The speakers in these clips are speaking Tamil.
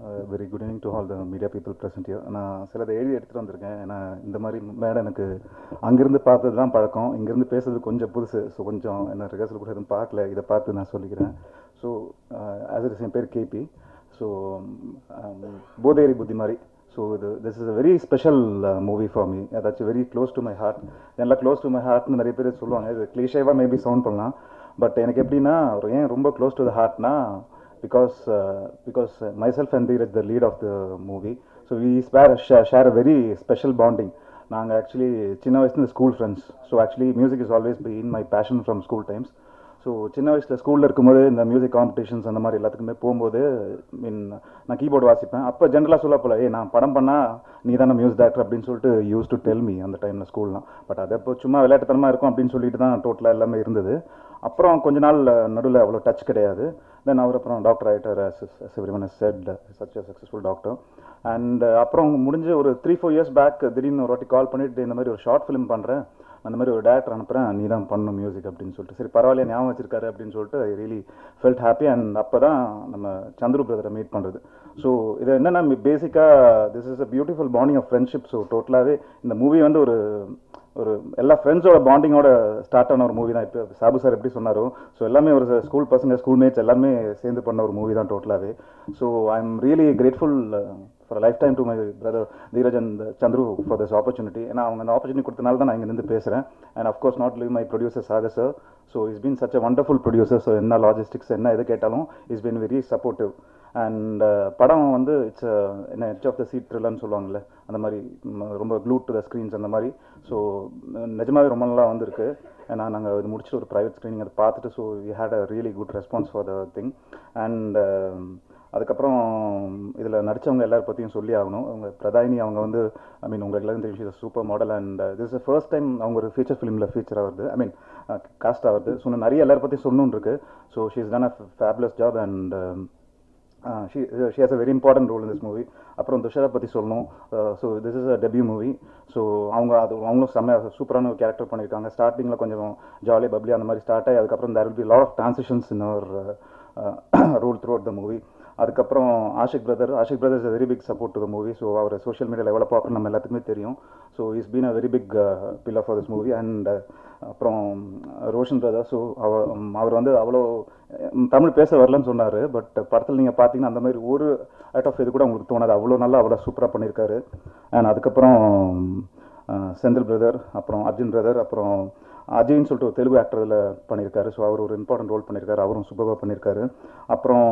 Very good evening to all the media people present here. நான் சிலதை எழுதி எடுத்துகிட்டு வந்திருக்கேன். ஏன்னா இந்த மாதிரி மேடம் எனக்கு அங்கேருந்து பார்த்தது தான் பழக்கம், இங்கேருந்து பேசுறது கொஞ்சம் புதுசு. ஸோ கொஞ்சம் என்ன ரிஹர்சல் கூட எதுவும் பார்க்கல, இதை பார்த்து நான் சொல்லிக்கிறேன். ஸோ ஆஸ் இட் இஸ் என் பேர் KP. So Bodhai Yeri Budhi Maari. So this is a very special movie for me. That's very close to my heart. எல்லாம் க்ளோஸ் டு மை ஹார்ட்னு நிறைய பேர் சொல்லுவாங்க. இது கிளீஷேவாக மேபி சவுண்ட் பண்ணலாம். பட் எனக்கு எப்படின்னா ஏன் ரொம்ப க்ளோஸ் டு த ஹார்ட்னா because myself and Dheeraj, the lead of the movie, so we share a very special bonding. நாங்கள் ஆக்சுவலி சின்ன வயசுலேருந்து school friends. So actually music is always been my passion from school times. So சின்ன வயசில் ஸ்கூலில் இருக்கும்போது இந்த மியூசிக் காம்படிஷன்ஸ் அந்த மாதிரி எல்லாத்துக்குமே போகும்போது நான் கீபோர்டு வாசிப்பேன். அப்போ ஜென்ரலாக சொல்ல போல நான் படம் பண்ணால் நீ தானே மியூசிக் டைரக்டர் அப்படின்னு சொல்லிட்டு யூஸ் டு டெல் மீ அந்த டைமில் ஸ்கூல்லாம். பட் அது அப்போ சும்மா விளையாட்டுத்தனமாக இருக்கும் அப்படின்னு சொல்லிட்டு தான் டோட்டலாக எல்லாமே இருந்தது. அப்புறம் கொஞ்ச நாள் நடுவில் அவ்வளோ டச் கிடையாது. தென் அவர் அப்புறம் டாக்டர் ஆகிட்டார், everyone has said, such a successful doctor. And அப்புறம் முடிஞ்சு ஒரு 3-4 இயர்ஸ் பேக் திடீர்னு ஒரு வாட்டி கால் பண்ணிட்டு இந்த மாதிரி ஒரு ஷார்ட் ஃபிலிம் பண்ணுறேன், அந்த மாதிரி ஒரு டேரக்டர் அனுப்புகிறேன், நீ தான் பண்ணணும் மியூசிக் அப்படின்னு சொல்லிட்டு. சரி பரவாயில்ல ஞாபகம் வச்சிருக்காரு அப்படின்னு சொல்லிட்டு I really felt happy. And அப்போ தான் நம்ம சந்துரு பிரதரை மீட் பண்ணுறது. ஸோ இது என்னென்னா பேசிக்காக this is a beautiful bonding of friendship. So டோட்டலாகவே இந்த மூவி வந்து ஒரு எல்லா ஃப்ரெண்ட்ஸோட பாண்டிங்கோட ஸ்டார்ட் ஆன ஒரு மூவி தான். இப்போ சாபு சார் எப்படி சொன்னாரோ, ஸோ எல்லாமே ஒரு ஸ்கூல் பசங்க, ஸ்கூல்மேட்ஸ் எல்லாமே சேர்ந்து பண்ண ஒரு மூவி தான் டோட்டலாகவே. So I am really grateful for a lifetime to my brother Dheeraj and Chandru for this opportunity. ஏன்னா அவங்க அந்த ஆப்பர்ச்சுனிட்டி கொடுத்தனால தான் நான் இங்கே நின்று பேசுகிறேன். And of course not leave my producer Sagar sir. So is been such a wonderful producer. So என்ன லாஜிஸ்டிக்ஸ் என்ன எது கேட்டாலும் is been very supportive. And படம் வந்து இட்ஸ் என்ன எட்ஜ் ஆஃப் த சீட் த்ரில்லர்னு சொல்லுவாங்கல்ல, அந்த மாதிரி ரொம்ப க்ளூட் டு த ஸ்க்ரீன்ஸ் அந்த மாதிரி. ஸோ நிஜமாகவே ரொம்ப நல்லா வந்திருக்கு. ஏன்னா நாங்கள் இது முடிச்சுட்டு ஒரு ப்ரைவேட் ஸ்க்ரீனிங் அதை பார்த்துட்டு so we had a really good response for the thing. And அதுக்கப்புறம் இதில் நடித்தவங்க எல்லாரும் பற்றியும் சொல்லி ஆகணும். அவங்க பிரதாயினி அவங்க வந்து ஐ மீன் உங்களுக்கு எல்லாரும் தெரியும் super model. And this is first time அவங்க ஒரு ஃபீச்சர் ஃபிலிமில் ஃபீச்சர் ஆகுது, ஐ மீன் காஸ்ட் ஆகுது. ஸோ நிறைய எல்லாரும் பற்றி சொல்லணுன்னு இருக்குது. So she is done a fabulous job and she has a very important role in this movie. அப்புறம் துஷாரா பற்றி சொல்லணும். So this is a debut movie. So அவங்களும் செம்ம சூப்பரான ஒரு கேரக்டர் பண்ணியிருக்காங்க. ஸ்டார்டிங்கில் கொஞ்சம் ஜாலியாக பப்ளி அந்த மாதிரி ஸ்டார்ட் ஆகி அதுக்கப்புறம் there will be lot of transitions in அவர் role throughout the movie. அதுக்கப்புறம் Ashik brother is a very big support to the movie. So அவர் சோஷியல் மீடியாவில் எவ்வளோ பார்க்குறோம் நம்ம எல்லாத்துக்குமே தெரியும். So is been a very big pillar for this movie. And அப்புறம் ரோஷன் பிரதர். ஸோ அவர் வந்து அவ்வளோ தமிழ் பேச வரலன்னு சொன்னார். பட் படத்தில் நீங்கள் பார்த்தீங்கன்னா அந்த மாதிரி ஒரு அவுட் ஆஃப் இது கூட உங்களுக்கு தோணாது, அவ்வளோ சூப்பராக பண்ணியிருக்காரு. அண்ட் அதுக்கப்புறம் செந்தில் பிரதர், அப்புறம் அர்ஜுன் பிரதர், அப்புறம் அஜய்ன்னு சொல்லிட்டு ஒரு தெலுங்கு ஆக்டர் இதில் பண்ணியிருக்காரு. ஸோ அவர் ஒரு இம்பார்ட்டன்ட் ரோல் பண்ணியிருக்காரு, அவரும் சூப்பராக பண்ணியிருக்காரு. அப்புறம்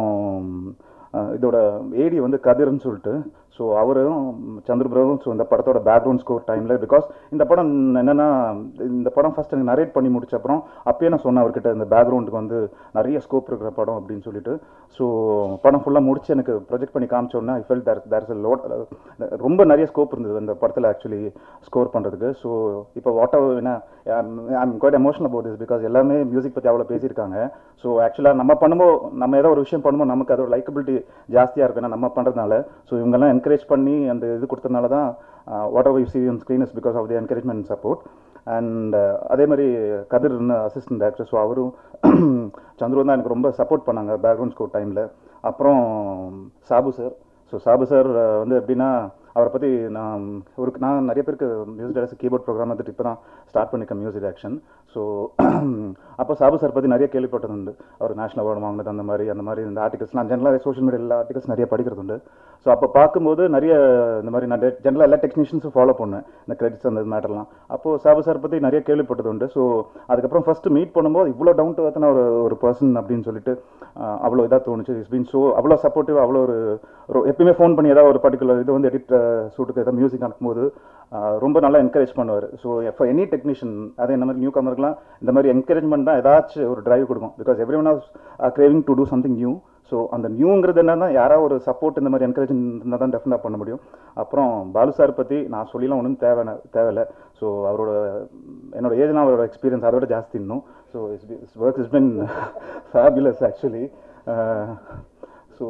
இதோட ஏடி வந்து கதிர்னு சொல்லிட்டு, ஸோ அவரும் சந்திர பிரபுவும். ஸோ இந்த படத்தோட பேக்ரவுண்ட் ஸ்கோர் டைமில் பிகாஸ் இந்த படம் என்னென்னா இந்த படம் ஃபஸ்ட் எனக்கு நரேட் பண்ணி முடிச்ச அப்புறம் அப்பயே நான் சொன்னேன் அவர்கிட்ட இந்த பேக்ரவுண்டுக்கு வந்து நிறைய ஸ்கோப் இருக்கிற படம் அப்படின்னு சொல்லிட்டு. ஸோ படம் ஃபுல்லாக முடிச்சு எனக்கு ப்ரொஜெக்ட் பண்ணி காமிச்சோன்னா I felt there is a lot, ரொம்ப நிறைய ஸ்கோப் இருந்தது இந்த படத்தில் ஆக்சுவலி ஸ்கோர் பண்ணுறதுக்கு. ஸோ இப்போ வாட் எவர் என்ன I am quite emotional about this because எல்லாமே மியூசிக் பற்றி அவ்வளோ பேசியிருக்காங்க. ஸோ ஆக்சுவலாக நம்ம பண்ணும்போது நம்ம ஏதோ ஒரு விஷயம் பண்ணும்போது நமக்கு அதோட லைக்கபிலிட்டி ஜாஸ்தியாக இருக்கும் ஏன்னா நம்ம பண்ணுறதுனால. ஸோ இவங்கெல்லாம் என்கரேஜ் பண்ணி அந்த இது கொடுத்ததுனால தான் whatever you see on screen is because of the encouragement and support. And அதே மாதிரி கதிர்னு அசிஸ்டன்ட் டேரக்டர். ஸோ அவரும் சந்துரு தான் எனக்கு ரொம்ப சப்போர்ட் பண்ணாங்க பேக்ரவுண்ட் ஸ்கோர் டைமில். அப்புறம் Sabu sir. So Sabu sir வந்து எப்படின்னா அவரை பற்றி நான் நிறைய பேருக்கு மியூசிக் டைரக்டர் கீபோர்ட் ப்ரோக்ராம் வந்துட்டு இப்போ தான் ஸ்டார்ட் பண்ணியிருக்கேன் மியூசிக் ஆக்ஷன். ஸோ அப்போ சாபு சார் பற்றி நிறைய கேள்விப்பட்டது உண்டு. அவர் நேஷனல் அவார்டு வாங்கினது அந்த மாதிரி இந்த ஆர்டிகல்ஸ் நான் ஜென்ரலாக சோஷியல் மீடியா எல்லா ஆர்டிகல்ஸ் நிறைய படிக்கிறது உண்டு. ஸோ அப்போ பார்க்கும்போது நிறைய இந்த மாதிரி நான் ஜென்ரலாக எல்லா டெக்னீஷியன்ஸும் ஃபாலோ பண்ணேன் இந்த கிரெடிட்ஸ் அந்த மேட்டர்லாம். அப்போது சாபு சார் பற்றி நிறைய கேள்விப்பட்டது உண்டு. ஸோ அதுக்கப்புறம் ஃபஸ்ட்டு மீட் பண்ணும்போது இவ்வளோ டவுன் டு எர்த்தான ஒரு பர்சன் அப்படின்னு சொல்லிட்டு அவ்வளோ இதாக தோணுச்சு. இட்ஸ் பீன் ஸோ அவ்வளோ சப்போர்ட்டிவ், அவ்வளோ ஒரு எப்பயுமே ஃபோன் பண்ணி ஏதாவது ஒரு பர்டிகுலர் இது வந்து எடிட் ஷூட்டுக்கு ஏதாவது மியூசிக் அனுப்பும்போது ரொம்ப நல்லா என்கரேஜ் பண்ணுவார். ஸோ ஃபார் எனி டெக்னீஷியன் அதே இந்த மாதிரி நியூ கமருக்குலாம் இந்த மாதிரி என்கரேஜ்மெண்ட் தான் ஏதாச்சும் ஒரு டிரைவ் கொடுக்கும். Because everyone as craving to do something new. So அந்த நியூங்கிறது என்னன்னா யாராவது ஒரு சப்போர்ட் இந்த மாதிரி என்கரேஜ் இருந்தால் தான் டெஃபினட்டாக பண்ண முடியும். அப்புறம் பாலு சார் பற்றி நான் சொல்லிலாம் ஒன்றும் தேவையில்லை. ஸோ என்னோட ஏஜ்லாம் அவரோட எக்ஸ்பீரியன்ஸ் அதோட ஜாஸ்தி இன்னும். So it's work is been fabulous actually. So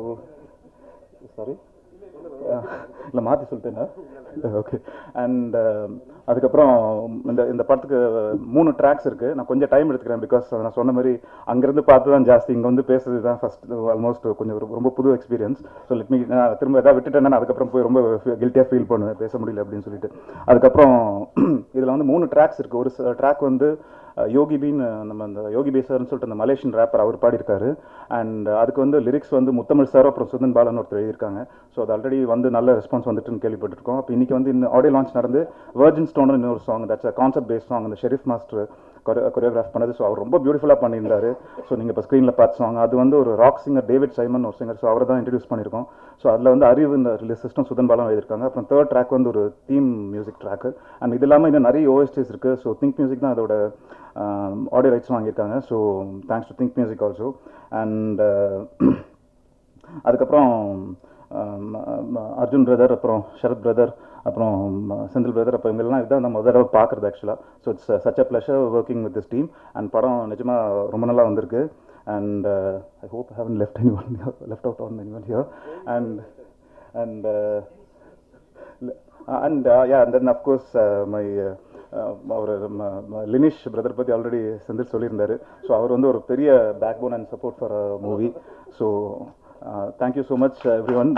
sorry இல்லை மாற்றி சொல்லிட்டேன்னா ஓகே. அண்ட் அதுக்கப்புறம் இந்த படத்துக்கு 3 ட்ராக்ஸ் இருக்குது. நான் கொஞ்சம் டைம் எடுத்துக்கிறேன், பிகாஸ் நான் சொன்ன மாதிரி அங்கேருந்து பார்த்து தான் ஜாஸ்தி, இங்கே வந்து பேசுறது தான் ஃபஸ்ட் ஆல்மோஸ்ட் கொஞ்சம் ரொம்ப புது எக்ஸ்பீரியன்ஸ். ஸோ லெட் மீ நான் திரும்ப எதாவது விட்டுட்டேன்னா அதுக்கப்புறம் போய் ரொம்ப கில்ட்டியாக ஃபீல் பண்ணுவேன், பேச முடியல அப்படின்னு சொல்லிட்டு. அதுக்கப்புறம் இதில் வந்து 3 ட்ராக்ஸ் இருக்குது. ஒரு ட்ராக் வந்து யோகி பீன், நம்ம அந்த யோகி பி சார்னு சொல்லிட்டு அந்த மலேசியன் ரேப்பர் அவர் பாடியிருக்காரு. அண்ட் அதுக்கு வந்து லிரிக்ஸ் வந்து முத்தமிழ் சார் அப்புறம் சுதன் பாலன் ஒருத்தர் எழுதியிருக்காங்க. ஸோ அது ஆல்ரெடி வந்து நல்ல ரெஸ்பான்ஸ் வந்துட்டுன்னு கேள்விப்பட்டிருக்கோம். அப்போ இன்றைக்கி வந்து இந்த ஆடியோ லான்ச் நடந்து வெர்ஜின் ஸ்டோன் இன்னொரு song, that's concept based song, அந்த ஷெரீஃப் மாஸ்டர் கொரியோகிராஃப் பண்ணது. ஸோ அவர் ரொம்ப பியூட்டிஃபுல்லாக பண்ணியிருந்தாரு. ஸோ நீங்கள் இப்போ ஸ்க்ரீனில் பார்த்து சாங் அது வந்து ஒரு ராக் சிங்கர் டேவிட் சைமன் ஒரு சிங்கர், ஸோ அவரை தான் இன்ட்ரடியூஸ் பண்ணியிருக்கோம். ஸோ அதில் வந்து அறிவு இந்த ரிலீஸ் சிஸ்டம் சுதன் பாலம் எழுதியிருக்காங்க. அப்புறம் தேர்ட் ட்ராக் வந்து ஒரு தீம் மியூசிக் ட்ராக்கு. அண்ட் இது இல்லாமல் இன்னும் நிறைய ஓஎஸ்டிஸ் இருக்குது. ஸோ திங்க் மியூசிக் தான் அதோட ஆடியோ ரைட்ஸ் வாங்கியிருக்காங்க. So thanks to Think Music also. And அதுக்கப்புறம் அர்ஜுன் பிரதர், அப்புறம் சரத் பிரதர், அப்புறம் செந்தில் பிரதர், அப்போ இவங்கெல்லாம் இதான் நம்ம முதல் தடவை பார்க்குறது ஆக்சுவலாக. So it's such a pleasure working with this team. And படம் நிஜமாக ரொம்ப நல்லா வந்திருக்கு. And I hope I haven't left out on anyone here. And yeah, and then of course my அவர் லினிஷ் பிரதர் பற்றி ஆல்ரெடி செந்தில் சொல்லியிருந்தார். ஸோ அவர் வந்து ஒரு பெரிய backbone and support for movie. So thank you so much everyone.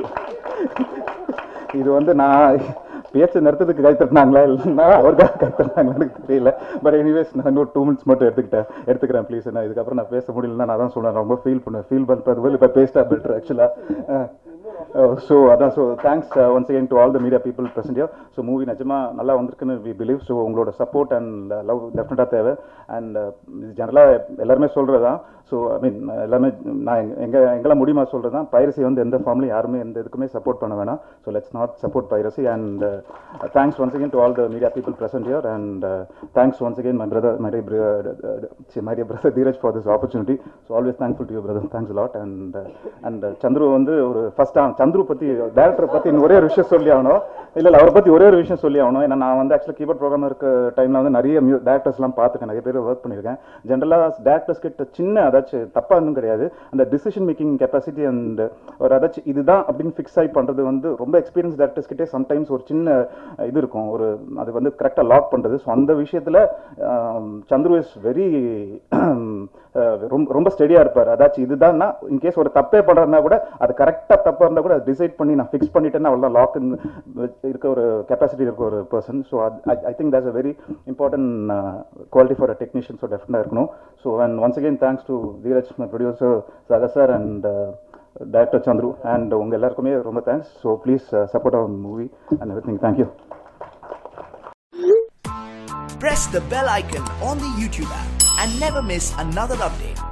இது வந்து நான் பேச்சு நிறுத்தத்துக்கு கைத்தட்டினாங்களா இல்லைன்னா அவருக்காக கைத்தட்டினாங்களா எனக்கு தெரியல. பட் எனிவேஸ் நான் இன்னொரு 2 minutes மட்டும் எடுத்துக்கிறேன் ப்ளீஸ். ஏன்னா இதுக்கப்புறம் நான் பேச முடியலன்னா நான் தான் சொல்கிறேன், ரொம்ப ஃபீல் பண்ணுறது இப்போ பேஸ்டாக பெட்டர் ஆக்சுவலாக. ஸோ அதான். So thanks once again to all the media people present here. So movie நிஜமாக நல்லா வந்திருக்குன்னு வி பிலீவ். ஸோ உங்களோட சப்போர்ட் அண்ட் லவ் டெஃபினட்டாக தேவை. அண்ட் ஜென்ரலாக எல்லாருமே சொல்கிறது தான். ஸோ ஐ மீன் எல்லாமே நான் எங்கெல்லாம் முடியுமா சொல்கிறது தான், பைரசி வந்து எந்த ஃபார்ம்லையும் யாருமே எந்த இதுக்குமே சப்போர்ட் பண்ண வேணாம். So let's not support piracy. And thanks once again to all the media people present here. And thanks once again my dear brother Dheeraj for this opportunity. So always thankful to you brother. Thanks a lot. And Chandru வந்து ஒரு ஃபர்ஸ்ட் சந்துரு பற்றி டேரக்டரை பற்றி ஒரே ஒரு விஷயம் சொல்லி ஆகணும். இல்லை அவரை பற்றி ஒரே ஒரு விஷயம் சொல்லி ஆகணும். ஏன்னா நான் வந்து ஆக்சுவலாக கீபோர்ட் ப்ரோக்ராம் இருக்க டைமில் வந்து நிறைய டேரக்டர்ஸ்லாம் பார்த்துருக்கேன், நிறைய பேர் ஒர்க் பண்ணியிருக்கேன். ஜென்ரலாக டேரக்டர்ஸ் கிட்ட சின்ன அதாச்சும் தப்பாக இன்னும் கிடையாது, அந்த டிசிஷன் மேக்கிங் கெப்பாசிட்டி அண்ட் ஒரு அதாச்சும் இதுதான் அப்படின்னு ஃபிக்ஸ் ஆகி பண்ணுறது வந்து ரொம்ப எக்ஸ்பீரியன்ஸ் டேரக்டர்ஸ் கிட்டே சம்டைம்ஸ் ஒரு சின்ன இது இருக்கும், ஒரு அது வந்து கரெக்டாக லாக் பண்ணுறது. ஸோ அந்த விஷயத்தில் சந்துரு இஸ் வெரி ரொம்ப ஸ்டெடியாக இருப்பார். அதாச்சும் இதுதான்னா இன்கேஸ் ஒரு தப்பே பண்ணுறதுனா கூட அது கரெக்டாக தப்பாக இருந்தால் கூட அதை டிசைட் பண்ணி நான் ஃபிக்ஸ் பண்ணிட்டேன்னா அவ்வளோதான் லாக் இருக்க ஒரு கெப்பாசிட்டி இருக்க ஒரு person. So I think that's a very important quality for a technician. So டெஃபினட்டாக இருக்கணும். So and once again thanks to Dheeraj, my producer Saga sir and director Chandru, and உங்க எல்லாருக்குமே ரொம்ப thanks. So please support our movie and everything. Thank you. Press the bell icon on the YouTube app and never miss another update.